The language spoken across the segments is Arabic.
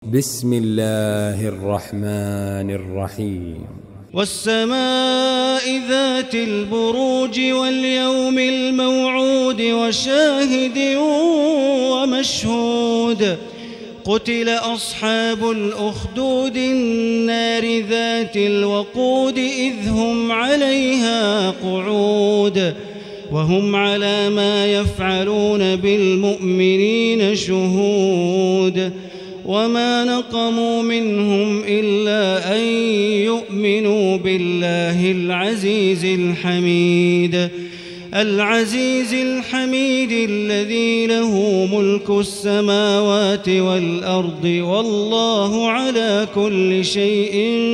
بسم الله الرحمن الرحيم. والسماء ذات البروج واليوم الموعود وشاهد ومشهود. قتل أصحاب الأخدود النار ذات الوقود إذ هم عليها قعود وهم على ما يفعلون بالمؤمنين شهود. وما نقموا منهم إلا أن يؤمنوا بالله العزيز الحميد الذي له ملك السماوات والأرض والله على كل شيء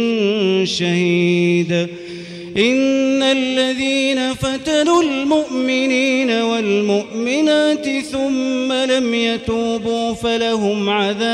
شهيد. إن الذين فتنوا المؤمنين والمؤمنات ثم لم يتوبوا فلهم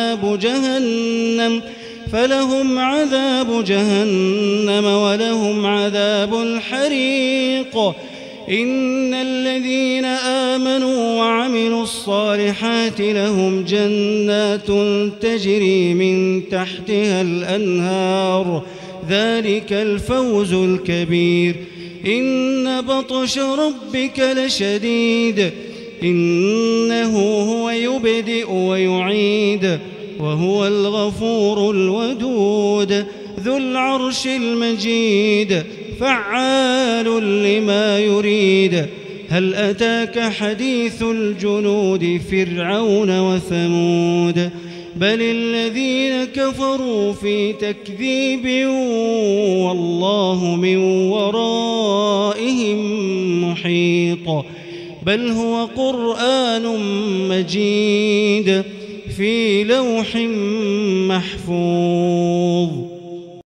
عذاب جهنم ولهم عذاب الحريق. إن الذين آمنوا وعملوا الصالحات لهم جنات تجري من تحتها الأنهار ذلك الفوز الكبير. إن بطش ربك لشديد إنه هو يبدئ ويعيد وهو الغفور الودود ذو العرش المجيد فعال لما يريد. هل أتاك حديث الجنود فرعون وثمود بل الذين كفروا في تكذيب والله من ورائهم محيط. بل هو قرآن مجيد في لوح محفوظ.